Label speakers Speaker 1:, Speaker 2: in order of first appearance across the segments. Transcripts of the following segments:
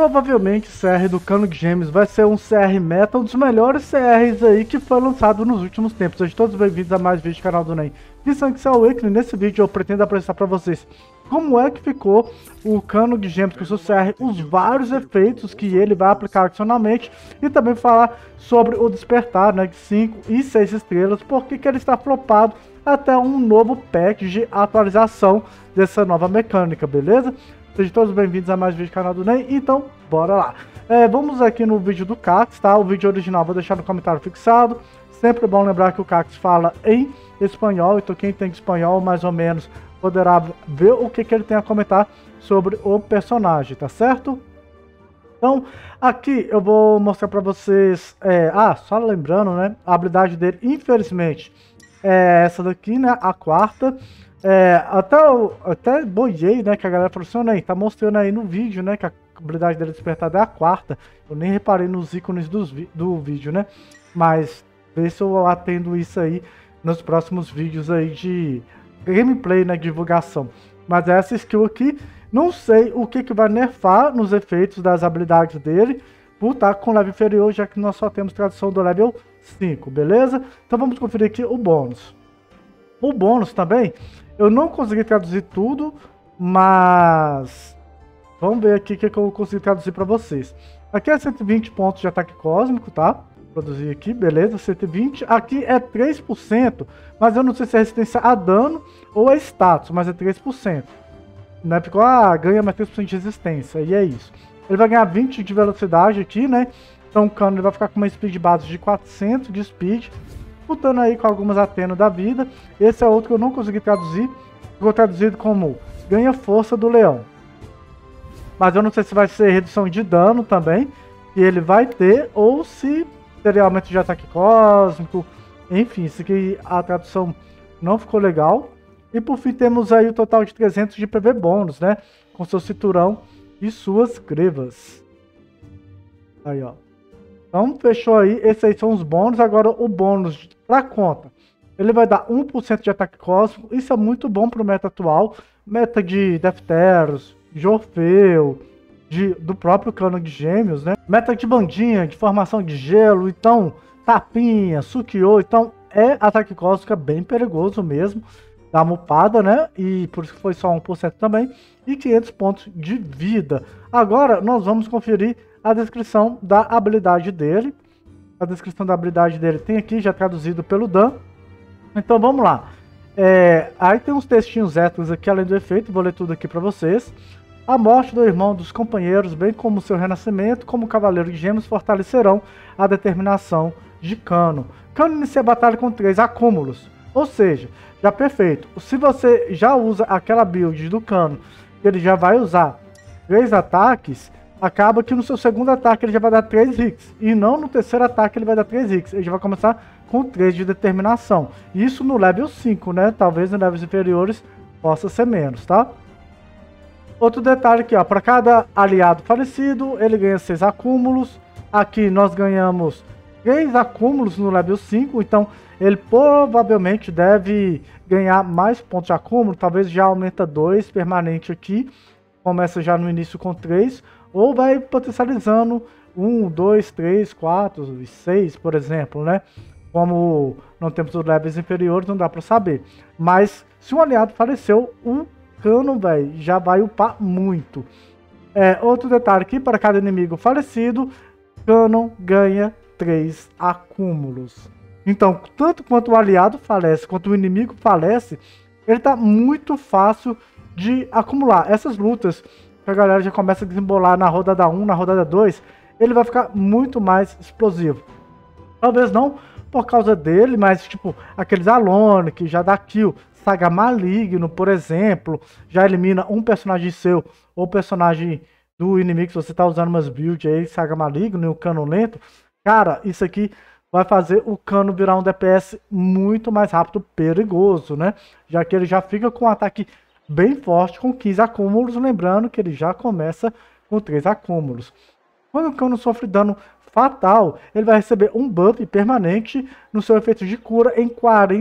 Speaker 1: Provavelmente o CR do Cano de Gêmeos vai ser um CR meta, um dos melhores CRs aí que foi lançado nos últimos tempos. Sejam todos bem-vindos a mais vídeo do canal do NEM. De Sangue Awakening, nesse vídeo eu pretendo apresentar para vocês como é que ficou o Cano de Gêmeos com o seu CR, os vários efeitos que ele vai aplicar adicionalmente e também falar sobre o Despertar, né, de 5 e 6 estrelas, porque que ele está flopado até um novo patch de atualização dessa nova mecânica, beleza? Sejam todos bem-vindos a mais vídeo do canal do NEM, então bora lá. Vamos aqui no vídeo do Cax, tá? O vídeo original vou deixar no comentário fixado. Sempre é bom lembrar que o Cax fala em espanhol, então quem tem espanhol mais ou menos poderá ver o que ele tem a comentar sobre o personagem, tá certo? Então, aqui eu vou mostrar pra vocês, só lembrando, né, a habilidade dele, infelizmente, é essa daqui, né, a quarta. Até boiei, né, que a galera falou assim, né, tá mostrando aí no vídeo, né, que a habilidade dele despertada é a quarta. Eu nem reparei nos ícones do vídeo, né, mas vê se eu atendo isso aí nos próximos vídeos aí de gameplay, né, divulgação. Mas essa skill aqui, não sei o que vai nerfar nos efeitos das habilidades dele, por estar com level inferior, já que nós só temos tradução do level 5, beleza? Então vamos conferir aqui o bônus. O bônus também, eu não consegui traduzir tudo, mas vamos ver aqui o que eu consegui traduzir para vocês. Aqui é 120 pontos de ataque cósmico, tá? Produzir aqui, beleza, 120. Aqui é 3%, mas eu não sei se é resistência a dano ou é status, mas é 3%. Né? Porque ganha mais 3% de resistência, e é isso. Ele vai ganhar 20 de velocidade aqui, né? Então o Cano ele vai ficar com uma speed base de 400 de speed, disputando aí com algumas Atenas da vida. Esse é outro que eu não consegui traduzir. Ficou traduzido como ganha força do leão. Mas eu não sei se vai ser redução de dano também, que ele vai ter, ou se seria aumento de ataque cósmico. Enfim, isso aqui a tradução não ficou legal. E por fim temos aí o total de 300 de PV bônus, né? Com seu cinturão e suas grevas. Aí, ó. Então, fechou aí. Esses aí são os bônus. Agora, o bônus pra conta. Ele vai dar 1% de ataque cósmico. Isso é muito bom pro meta atual. Meta de Defteros, de Orfeu, do próprio Cano de Gêmeos, né? Meta de bandinha, de formação de gelo. Então, tapinha, sukiô. Então, ataque cósmico bem perigoso mesmo. Dá uma upada, né? E por isso que foi só 1% também. E 500 pontos de vida. Agora, nós vamos conferir a descrição da habilidade dele. A descrição da habilidade dele tem aqui, já traduzido pelo Dan. Então vamos lá. Aí tem uns textinhos extras aqui, além do efeito. Vou ler tudo aqui para vocês. A morte do irmão dos companheiros, bem como seu renascimento como Cavaleiro de Gêmeos, fortalecerão a determinação de Cano. Cano inicia a batalha com 3 acúmulos. Ou seja, já perfeito. Se você já usa aquela build do Cano, ele já vai usar 3 ataques, acaba que no seu segundo ataque ele já vai dar 3 hits. E não no terceiro ataque ele vai dar 3 hits. Ele já vai começar com 3 de determinação. Isso no level 5, né? Talvez em levels inferiores possa ser menos, tá? Outro detalhe aqui, ó. Para cada aliado falecido, ele ganha 6 acúmulos. Aqui nós ganhamos 3 acúmulos no level 5. Então ele provavelmente deve ganhar mais pontos de acúmulo. Talvez já aumenta 2 permanente aqui. Começa já no início com 3. Ou vai potencializando 1, 2, 3, 4 e 6, por exemplo, né? Como não temos os levels inferiores, não dá para saber. Mas se um aliado faleceu, o Cano, velho, já vai upar muito. Outro detalhe aqui, para cada inimigo falecido, Cano ganha 3 acúmulos. Então, tanto quanto o aliado falece, quanto o inimigo falece, ele tá muito fácil de acumular. Essas lutas que a galera já começa a desembolar na rodada 1, na rodada 2, ele vai ficar muito mais explosivo. Talvez não por causa dele, mas tipo, aqueles Alone que já dá kill, Saga Maligno, por exemplo, já elimina um personagem seu ou personagem do inimigo, se você tá usando umas builds aí, Saga Maligno e o Cano lento, cara, isso aqui vai fazer o Cano virar um DPS muito mais rápido, perigoso, né? Já que ele já fica com um ataque bem forte com 15 acúmulos, lembrando que ele já começa com 3 acúmulos. Quando o Cano sofre dano fatal, ele vai receber um buff permanente no seu efeito de cura em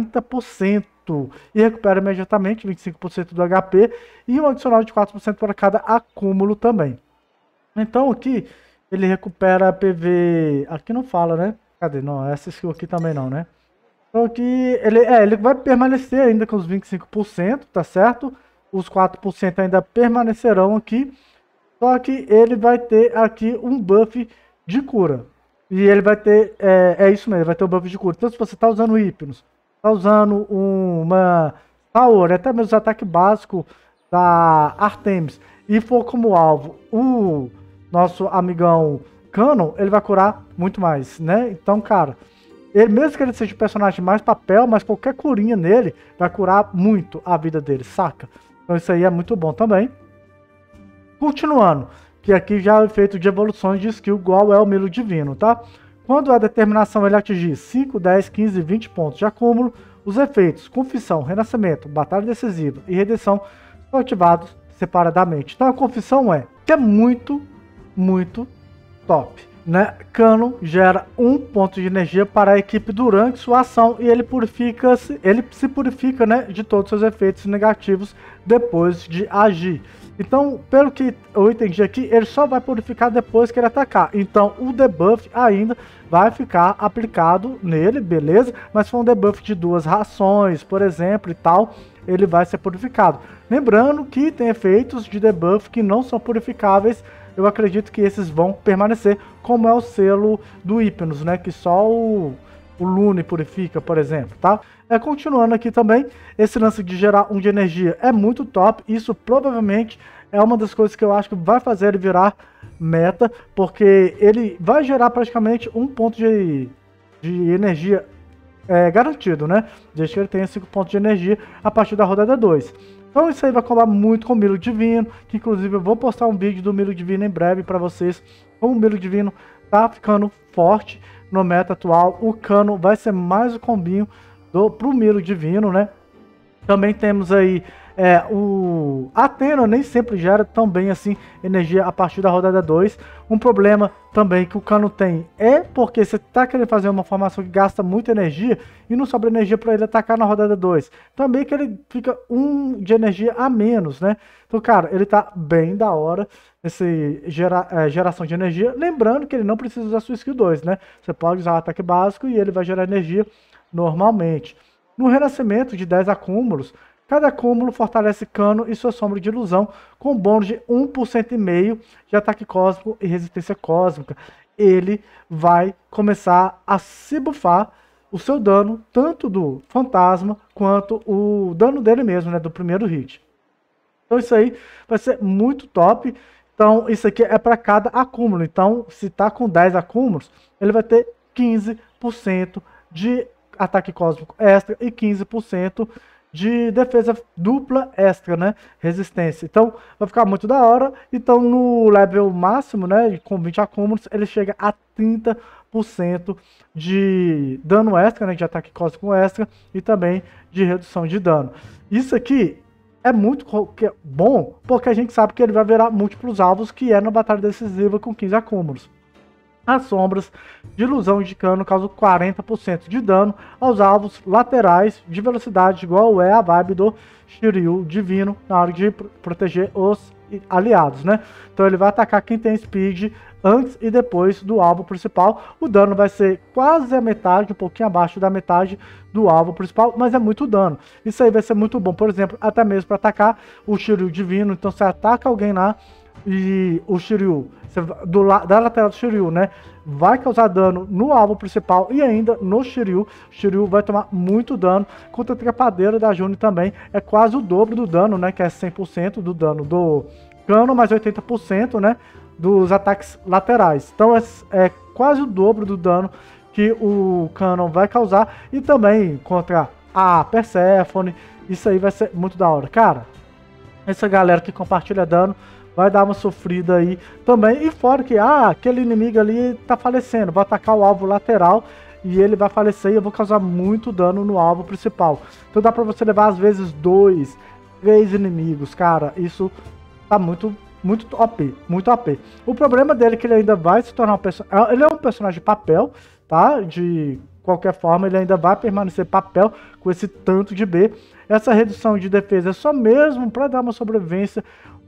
Speaker 1: 40% e recupera imediatamente 25% do HP e um adicional de 4% para cada acúmulo também. Então aqui ele recupera PV. Aqui não fala, né? Cadê? Não, essa skill aqui também não, né? Então aqui ele vai permanecer ainda com os 25%, tá certo? Os 4% ainda permanecerão aqui. Só que ele vai ter aqui um buff de cura. E ele vai ter, é isso mesmo, vai ter um buff de cura. Então se você tá usando Hypnos, tá usando uma Power, até mesmo os ataques básicos da Artemis, e for como alvo o nosso amigão Canon, ele vai curar muito mais, né? Então, cara, ele, mesmo que ele seja o personagem mais papel, mas qualquer curinha nele vai curar muito a vida dele, saca? Então isso aí é muito bom também. Continuando, que aqui já é o efeito de evoluções de skill igual é o Milo Divino, tá? Quando a determinação ele atingir 5, 10, 15, 20 pontos de acúmulo, os efeitos Confissão, Renascimento, Batalha Decisiva e Redenção são ativados separadamente. Então a Confissão que é muito top, né? Canon gera 1 ponto de energia para a equipe durante sua ação e ele se purifica, né, de todos os seus efeitos negativos depois de agir. Então, pelo que eu entendi aqui, ele só vai purificar depois que ele atacar. Então, o debuff ainda vai ficar aplicado nele, beleza? Mas se for um debuff de 2 rações, por exemplo, e tal, ele vai ser purificado. Lembrando que tem efeitos de debuff que não são purificáveis. Eu acredito que esses vão permanecer, como é o selo do Hypnos, né? Que só o Lune purifica, por exemplo, tá? Continuando aqui também, esse lance de gerar 1 de energia é muito top. Isso provavelmente é uma das coisas que eu acho que vai fazer ele virar meta, porque ele vai gerar praticamente 1 ponto de energia garantido, né? Desde que ele tenha 5 pontos de energia a partir da rodada 2. Então isso aí vai colar muito com o Milo Divino, que inclusive eu vou postar um vídeo do Milo Divino em breve para vocês. Como o Milo Divino tá ficando forte no meta atual, o Cano vai ser mais o combinho pro Milo Divino, né? Também temos aí o Athena nem sempre gera tão bem assim energia a partir da rodada 2. Um problema também que o Cano tem é porque você tá querendo fazer uma formação que gasta muita energia e não sobra energia para ele atacar na rodada 2. Também que ele fica 1 de energia a menos, né? Então, cara, ele tá bem da hora esse geração de energia. Lembrando que ele não precisa usar sua skill 2, né? Você pode usar o ataque básico e ele vai gerar energia normalmente. No renascimento de 10 acúmulos, cada acúmulo fortalece Cano e sua sombra de ilusão com bônus de 1,5% de ataque cósmico e resistência cósmica. Ele vai começar a se buffar o seu dano, tanto do fantasma quanto o dano dele mesmo, né, do primeiro hit. Então isso aí vai ser muito top. Então isso aqui é para cada acúmulo. Então se tá com 10 acúmulos, ele vai ter 15% de ataque cósmico extra e 15% de defesa dupla extra, né? Resistência. Então vai ficar muito da hora. Então no level máximo, né, com 20 acúmulos, ele chega a 30% de dano extra, né, de ataque cósmico extra e também de redução de dano. Isso aqui é muito bom, porque a gente sabe que ele vai virar múltiplos alvos, que é na batalha decisiva com 15 acúmulos. As sombras de ilusão de Cano causam 40% de dano aos alvos laterais de velocidade, igual é a vibe do Shiryu Divino na hora de proteger os aliados, né? Então ele vai atacar quem tem speed antes e depois do alvo principal. O dano vai ser quase a metade, um pouquinho abaixo da metade do alvo principal, mas é muito dano. Isso aí vai ser muito bom, por exemplo, até mesmo para atacar o Shiryu Divino. Então você ataca alguém lá e o Shiryu, da lateral do Shiryu, né, vai causar dano no alvo principal e ainda no Shiryu. O Shiryu vai tomar muito dano. Contra a trepadeira da Juni também é quase o dobro do dano, né, que é 100% do dano do Cano, mais 80%, né, dos ataques laterais. Então é quase o dobro do dano que o Canon vai causar. E também contra a Persephone, isso aí vai ser muito da hora. Cara, essa galera que compartilha dano vai dar uma sofrida aí também. E fora que, aquele inimigo ali tá falecendo, vou atacar o alvo lateral e ele vai falecer e eu vou causar muito dano no alvo principal. Então dá pra você levar às vezes 2, 3 inimigos, cara. Isso tá muito OP, muito OP. O problema dele é que ele ainda vai se tornar um personagem... Ele é um personagem de papel, tá? De qualquer forma, ele ainda vai permanecer papel com esse tanto de B. Essa redução de defesa é só mesmo para dar uma sobrevivência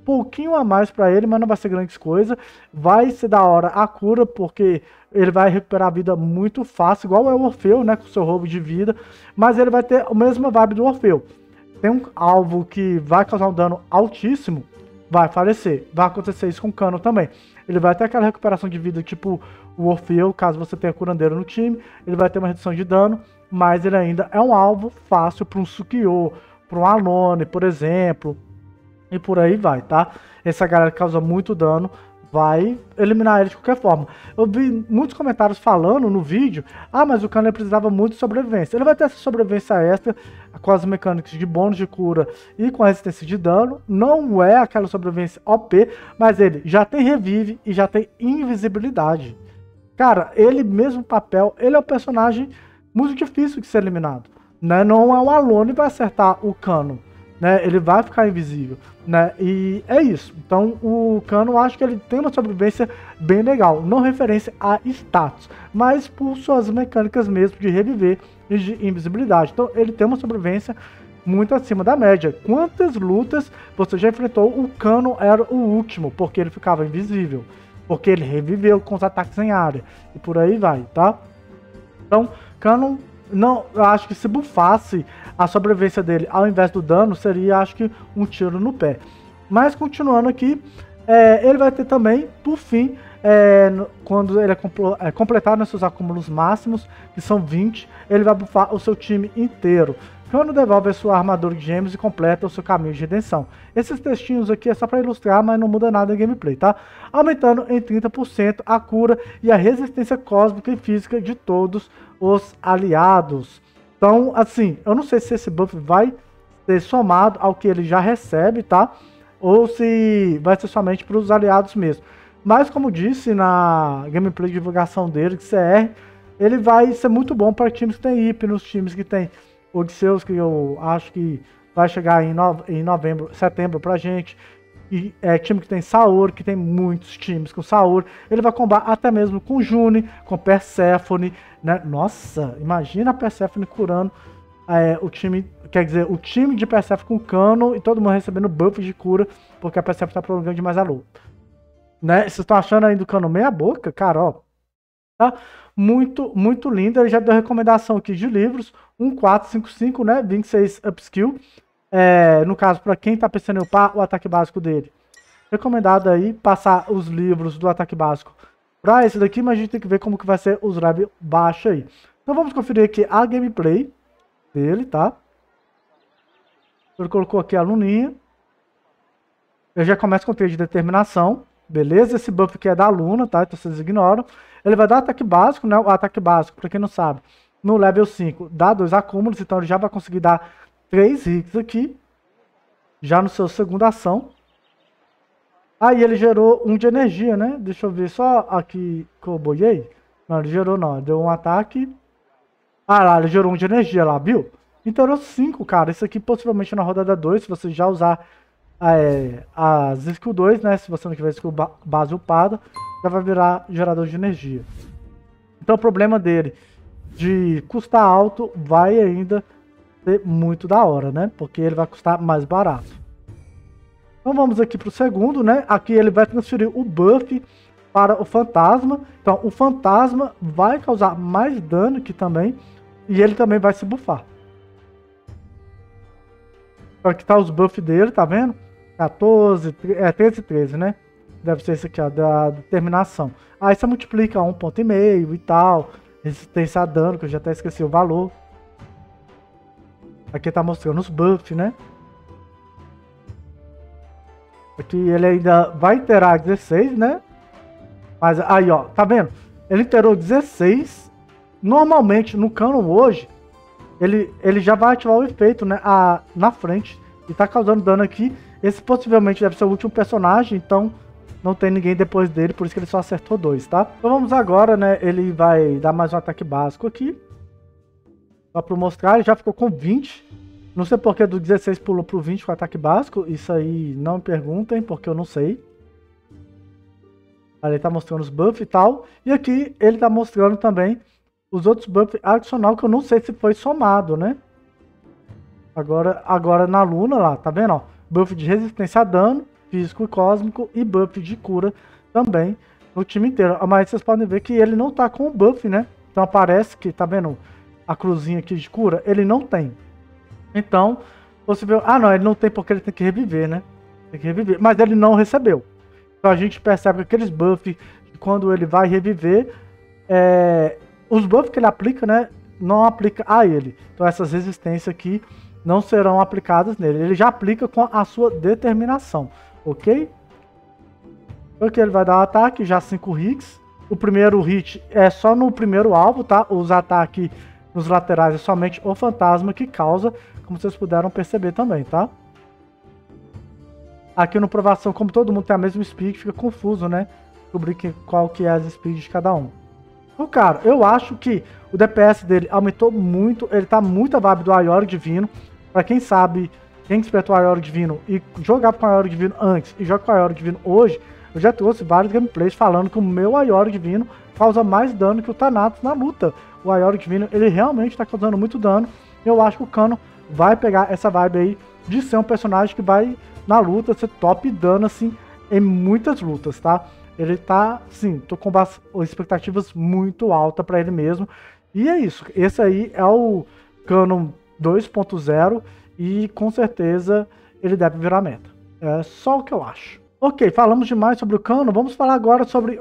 Speaker 1: pouquinho a mais pra ele, mas não vai ser grande coisa. Vai ser da hora a cura, porque ele vai recuperar a vida muito fácil, igual é o Orfeu, né, com seu roubo de vida. Mas ele vai ter a mesma vibe do Orfeu. Tem um alvo que vai causar um dano altíssimo, vai falecer. Vai acontecer isso com o Cano também. Ele vai ter aquela recuperação de vida tipo o Orfeu, caso você tenha curandeiro no time. Ele vai ter uma redução de dano, mas ele ainda é um alvo fácil para um Sukiô, para um Alone, por exemplo. E por aí vai, tá? Essa galera que causa muito dano vai eliminar ele de qualquer forma. Eu vi muitos comentários falando no vídeo, mas o Cano precisava muito de sobrevivência. Ele vai ter essa sobrevivência extra com as mecânicas de bônus de cura e com a resistência de dano. Não é aquela sobrevivência OP, mas ele já tem revive e já tem invisibilidade. Cara, ele mesmo papel, ele é um personagem muito difícil de ser eliminado, né? Não é um Alone que vai acertar o Cano, né? Ele vai ficar invisível, né? E é isso. Então o Cano, eu acho que ele tem uma sobrevivência bem legal, não referência a status, mas por suas mecânicas mesmo de reviver e de invisibilidade. Então ele tem uma sobrevivência muito acima da média. Quantas lutas você já enfrentou? O Cano era o último, porque ele ficava invisível, porque ele reviveu com os ataques em área e por aí vai, tá? Então Cano, não, eu acho que se bufasse a sobrevivência dele ao invés do dano, seria, acho que, um tiro no pé. Mas continuando aqui, ele vai ter também, por fim, quando ele completar nos seus acúmulos máximos, que são 20, ele vai bufar o seu time inteiro. Quando devolve a sua armadura de gêmeos e completa o seu caminho de redenção. Esses textinhos aqui é só para ilustrar, mas não muda nada em gameplay, tá? Aumentando em 30% a cura e a resistência cósmica e física de todos os aliados. Então, assim, eu não sei se esse buff vai ser somado ao que ele já recebe, tá? Ou se vai ser somente para os aliados mesmo. Mas, como disse na gameplay de divulgação dele, de CR, ele vai ser muito bom para times que tem Hypnos, times que tem Odisseus, que eu acho que vai chegar em novembro, setembro pra gente. E time que tem Saori, que tem muitos times com Saori. Ele vai combar até mesmo com June, com Persephone, né? Nossa, imagina a Persephone curando o time, quer dizer, o time de Persephone com Cano e todo mundo recebendo buff de cura, porque a Persephone tá prolongando demais a luta. Né? Vocês estão achando aí do Cano meia boca? Cara, ó. Tá? Muito, muito lindo. Ele já deu recomendação aqui de livros. 1455, né? 26 upskill. No caso, para quem tá pensando em upar o ataque básico dele. Recomendado aí passar os livros do ataque básico para esse daqui, mas a gente tem que ver como que vai ser os level baixo aí. Então vamos conferir aqui a gameplay dele, tá? Ele colocou aqui a luninha. Eu já começo com o treino de determinação. Beleza? Esse buff aqui é da Luna, tá? Então vocês ignoram. Ele vai dar ataque básico, né? O ataque básico, pra quem não sabe, no level 5 dá 2 acúmulos, então ele já vai conseguir dar 3 hits aqui. Já no seu segunda ação. Aí ele gerou 1 de energia, né? Deixa eu ver só aqui que eu boiei. Não, ele gerou não. Deu um ataque. Ah lá, ele gerou 1 de energia lá, viu? Então gerou 5, cara. Isso aqui possivelmente na rodada 2, se você já usar as skill 2, né? Se você não tiver skill base upada, já vai virar gerador de energia. Então o problema dele de custar alto vai ainda ser muito da hora, né? Porque ele vai custar mais barato. Então vamos aqui para o segundo, né? Aqui ele vai transferir o buff para o fantasma. Então o fantasma vai causar mais dano aqui também. E ele também vai se buffar. Então aqui tá os buffs dele, tá vendo? 14, 13 e 13, né? Deve ser esse aqui, ó, da determinação. Aí você multiplica 1,5 e tal. Resistência a dano, que eu já até esqueci o valor. Aqui tá mostrando os buffs, né? Aqui ele ainda vai interar 16, né? Mas aí, ó, tá vendo? Ele interou 16. Normalmente, no Cano hoje, ele já vai ativar o efeito, né? Na frente. E tá causando dano aqui. Esse possivelmente deve ser o último personagem, então não tem ninguém depois dele, por isso que ele só acertou 2, tá? Então vamos agora, né? Ele vai dar mais um ataque básico aqui. Só pra mostrar, ele já ficou com 20. Não sei porque do 16 pulou pro 20 com ataque básico. Isso aí não me perguntem, porque eu não sei. Aí ele tá mostrando os buffs e tal. E aqui ele tá mostrando também os outros buffs adicional que eu não sei se foi somado, né? Agora na Luna lá, tá vendo? Ó, buff de resistência a dano físico e cósmico e buff de cura também no time inteiro. Mas vocês podem ver que ele não tá com o buff, né? Então aparece que, tá vendo a cruzinha aqui de cura? Ele não tem. Então, você vê... Ah, não, ele não tem porque ele tem que reviver, né? Tem que reviver. Mas ele não recebeu. Então a gente percebe que aqueles buffs, quando ele vai reviver, os buffs que ele aplica, né? Não aplica a ele. Então essas resistências aqui não serão aplicadas nele. Ele já aplica com a sua determinação, ok? Porque ele vai dar um ataque, já 5 hits. O primeiro hit é só no primeiro alvo, tá? Os ataques nos laterais é somente o fantasma que causa, como vocês puderam perceber também, tá? Aqui no provação, como todo mundo tem a mesma speed, fica confuso, né? Descobrir qual que é as speeds de cada um. Então, cara, eu acho que o DPS dele aumentou muito. Ele tá muito a vibe do Aioro Divino. Pra quem sabe, quem despertou o Aioro Divino e jogava com o Aioro Divino antes e joga com o Aioro Divino hoje, eu já trouxe vários gameplays falando que o meu Aioro Divino causa mais dano que o Thanatos na luta. O Aioro Divino, ele realmente tá causando muito dano. Eu acho que o Cano vai pegar essa vibe aí de ser um personagem que vai na luta ser top dano, assim, em muitas lutas, tá? Ele tá, sim, tô com expectativas muito altas pra ele mesmo. E é isso, esse aí é o Canon 2.0 e com certeza ele deve virar meta. É só o que eu acho. Ok, falamos demais sobre o Canon, vamos falar agora sobre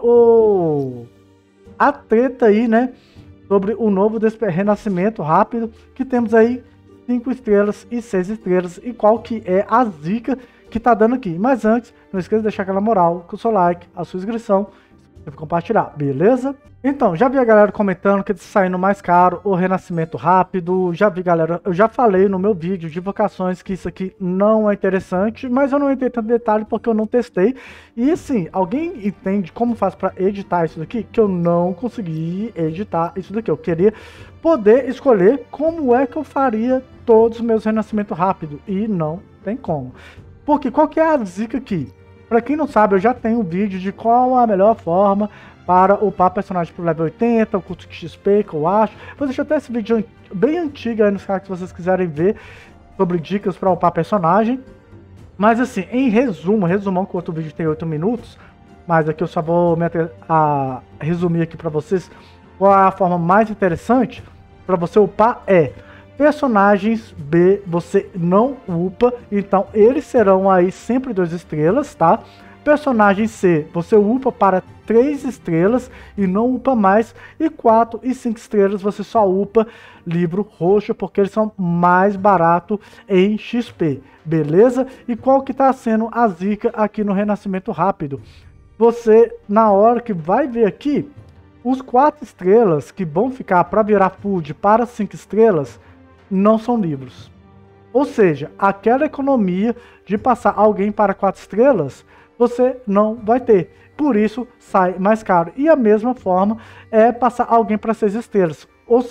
Speaker 1: a treta aí, né? Sobre o novo renascimento rápido, que temos aí 5 estrelas e 6 estrelas, e qual que é a zica que tá dando aqui. Mas antes, não esqueça de deixar aquela moral com o seu like, a sua inscrição e compartilhar, beleza? Então, já vi a galera comentando que tá saindo mais caro o renascimento rápido. Já vi, galera, eu já falei no meu vídeo de vocações que isso aqui não é interessante, mas eu não entrei tanto detalhe porque eu não testei. E assim, alguém entende como faz para editar isso daqui? Que eu não consegui editar isso daqui. Eu queria poder escolher como é que eu faria todos os meus renascimentos rápido e não tem como. Porque qual que é a zica aqui? Pra quem não sabe, eu já tenho um vídeo de qual a melhor forma para upar personagem pro level 80, o custo de XP que eu acho. Vou deixar até esse vídeo bem antigo aí nos canais se vocês quiserem ver sobre dicas para upar personagem. Mas assim, em resumão, que o outro vídeo tem 8 minutos, mas aqui eu só vou resumir aqui para vocês qual é a forma mais interessante para você upar personagens B você não upa, então eles serão aí sempre 2 estrelas, tá? Personagem C você upa para 3 estrelas e não upa mais, e 4 e 5 estrelas você só upa livro roxo, porque eles são mais baratos em XP, beleza? E qual que tá sendo a zica aqui no renascimento rápido? Você, na hora que vai ver aqui, os 4 estrelas que vão ficar para virar food para 5 estrelas, não são livros. Ou seja, aquela economia de passar alguém para 4 estrelas, você não vai ter. Por isso, sai mais caro. E a mesma forma é passar alguém para 6 estrelas.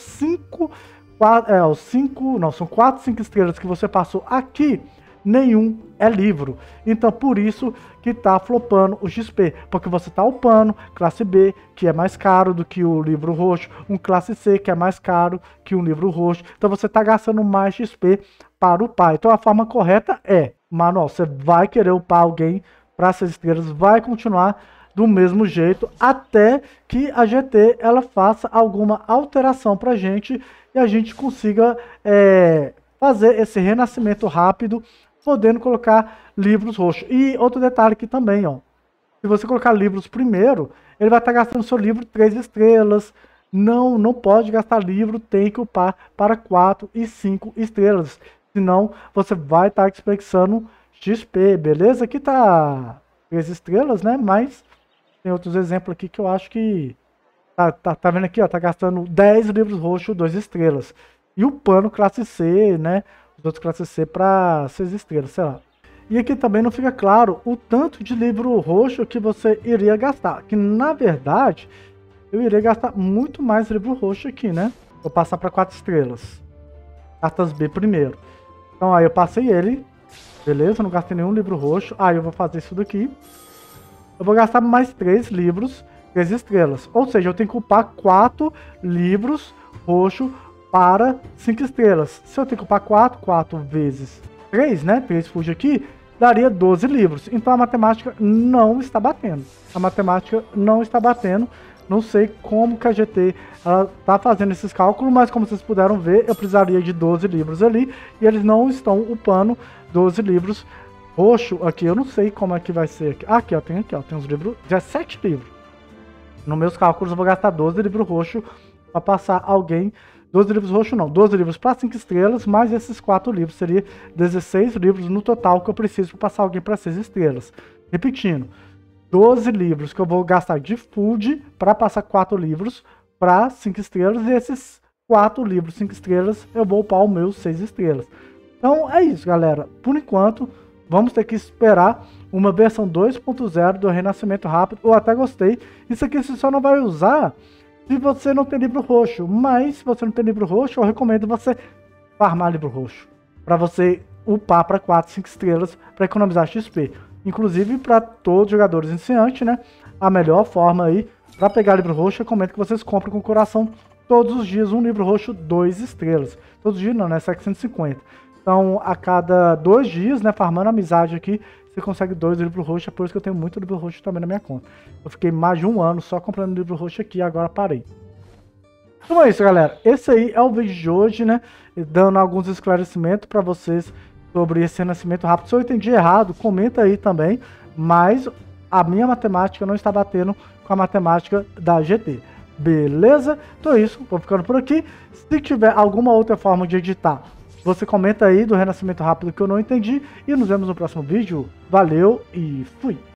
Speaker 1: São 4, 5 estrelas que você passou aqui, nenhum é livro. Então, por isso que tá flopando o XP. Porque você tá upando classe B, que é mais caro do que o livro roxo. Um classe C, que é mais caro que um livro roxo. Então, você tá gastando mais XP para upar. Então, a forma correta é, manual, você vai querer upar alguém para 6 estrelas, vai continuar do mesmo jeito, até que a GT ela faça alguma alteração pra gente e a gente consiga fazer esse renascimento rápido, podendo colocar livros roxos. E outro detalhe aqui também, ó. Se você colocar livros primeiro, ele vai estar gastando seu livro 3 estrelas. Não pode gastar livro, tem que upar para 4 e 5 estrelas. Senão, você vai estar desperdiçando XP, beleza? Aqui tá 3 estrelas, né? Mas tem outros exemplos aqui que eu acho que... Tá vendo aqui, ó? Tá gastando 10 livros roxos, 2 estrelas. E o pano classe C, né? Os outros classe C para 6 estrelas, sei lá. E aqui também não fica claro o tanto de livro roxo que você iria gastar. Que na verdade, eu iria gastar muito mais livro roxo aqui, né? Vou passar para 4 estrelas. Cartas B primeiro. Então aí eu passei ele. Beleza, não gastei nenhum livro roxo. Aí eu vou fazer isso daqui. Eu vou gastar mais 3 livros, 3 estrelas. Ou seja, eu tenho que upar 4 livros roxo para 5 estrelas. Se eu tenho que upar 4 vezes 3, né? 3 fuge aqui. daria 12 livros. Então a matemática não está batendo. A matemática não está batendo. Não sei como que a GT está fazendo esses cálculos, mas como vocês puderam ver, eu precisaria de 12 livros ali, e eles não estão upando 12 livros roxo aqui. Eu não sei como é que vai ser aqui. Aqui, ó, tem uns livros, 17 livros. Nos meus cálculos eu vou gastar 12 livros roxo para passar alguém. 12 livros roxo não, 12 livros para 5 estrelas, mais esses 4 livros, seria 16 livros no total que eu preciso para passar alguém para 6 estrelas. Repetindo, 12 livros que eu vou gastar de food para passar 4 livros para 5 estrelas, e esses 4 livros 5 estrelas eu vou upar os meus 6 estrelas. Então é isso, galera. Por enquanto, vamos ter que esperar uma versão 2.0 do Renascimento Rápido. Eu até gostei. Isso aqui você só não vai usar se você não tem livro roxo. Mas se você não tem livro roxo, eu recomendo você farmar livro roxo, para você upar para 4, 5 estrelas para economizar XP. Inclusive para todos os jogadores iniciantes, né? A melhor forma aí para pegar livro roxo, eu recomendo que vocês comprem com coração todos os dias um livro roxo 2 estrelas. Todos os dias não, né? 750. Então, a cada 2 dias, né? Farmando amizade aqui, você consegue 2 livros roxos. É por isso que eu tenho muito livro roxo também na minha conta. Eu fiquei mais de 1 ano só comprando livro roxo aqui e agora parei. Então é isso, galera. Esse aí é o vídeo de hoje, né? Dando alguns esclarecimentos para vocês sobre esse renascimento rápido. Se eu entendi errado, comenta aí também. Mas a minha matemática não está batendo com a matemática da GT. Beleza? Então é isso. Vou ficando por aqui. Se tiver alguma outra forma de editar, você comenta aí do renascimento rápido que eu não entendi. E nos vemos no próximo vídeo. Valeu e fui!